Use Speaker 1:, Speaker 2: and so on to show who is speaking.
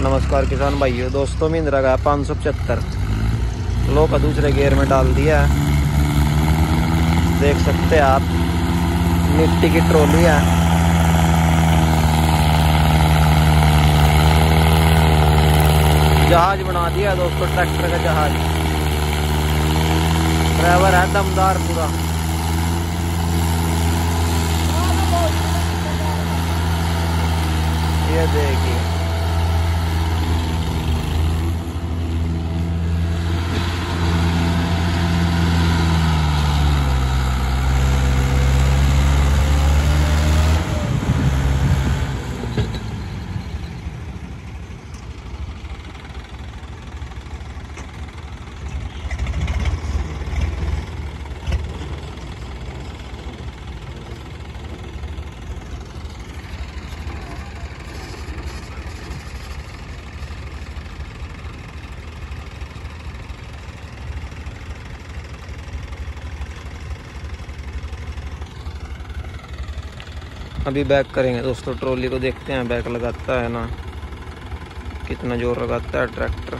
Speaker 1: नमस्कार किसान भाइयों दोस्तों, महिंद्रा का 575 लो का दूसरे गियर में डाल दिया है। देख सकते हैं आप, मिट्टी की ट्रॉली है। जहाज बना दिया दोस्तों, ट्रैक्टर का जहाज। ड्राइवर है दमदार पूरा। ये देखिए, अभी बैक करेंगे दोस्तों। ट्रॉली को देखते हैं बैक लगाता है ना, कितना जोर लगाता है ट्रैक्टर।